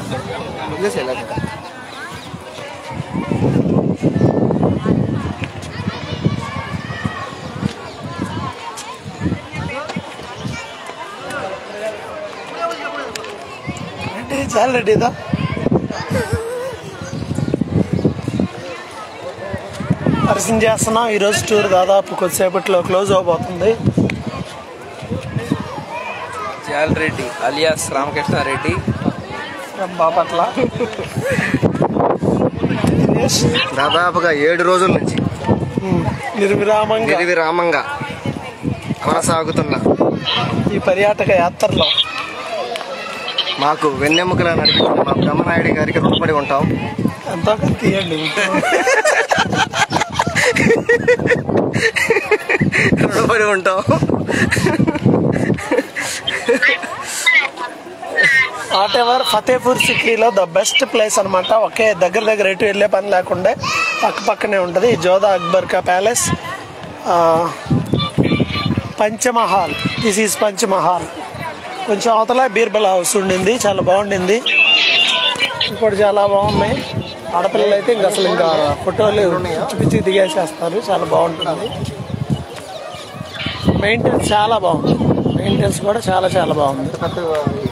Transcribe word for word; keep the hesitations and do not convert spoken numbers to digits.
చాలా రెడీదా దర్శనం చేస్తున్నాం. ఈరోజు టూర్ దాదాపు కొద్దిసేపట్లో క్లోజ్ అవబోతుంది. జాలరెడ్డి అలియాస్ రామకృష్ణారెడ్డి బాపట్ల దాదాపుగా ఏడు రోజుల నుంచి నిర్విరామంగా నిర్విరామంగా కొనసాగుతున్న ఈ పర్యాటక యాత్రలో మాకు వెన్నెముకలా నడిపిస్తున్న మా బ్రహ్మనాయుడు గారికి రుణపడి ఉంటాం. ఎంతో తీయండి రుణపడి ఉంటాం. వాట్ ఎవర్ ఫతేపూర్ సిక్రీలో ద బెస్ట్ ప్లేస్ అనమాట. ఒకే దగ్గర దగ్గర ఎటు వెళ్ళే పని లేకుండా పక్క పక్కనే ఉంటుంది. జోధా అక్బర్ కా palace, Panchmahal. This is Panchmahal. కొంచెం అవతల బీర్బల్ హౌస్ ఉండింది, చాలా బాగుండింది. ఇప్పుడు చాలా బాగున్నాయి. ఆడపిల్లలు అయితే ఇంకా అసలు ఇంకా ఫోటోలు పిచ్చి పిచ్చి దిగేసేస్తారు. చాలా బాగుంటుంది. మెయింటెనెన్స్ చాలా బాగుంది. మెయింటెనెన్స్ కూడా చాలా చాలా బాగుంది.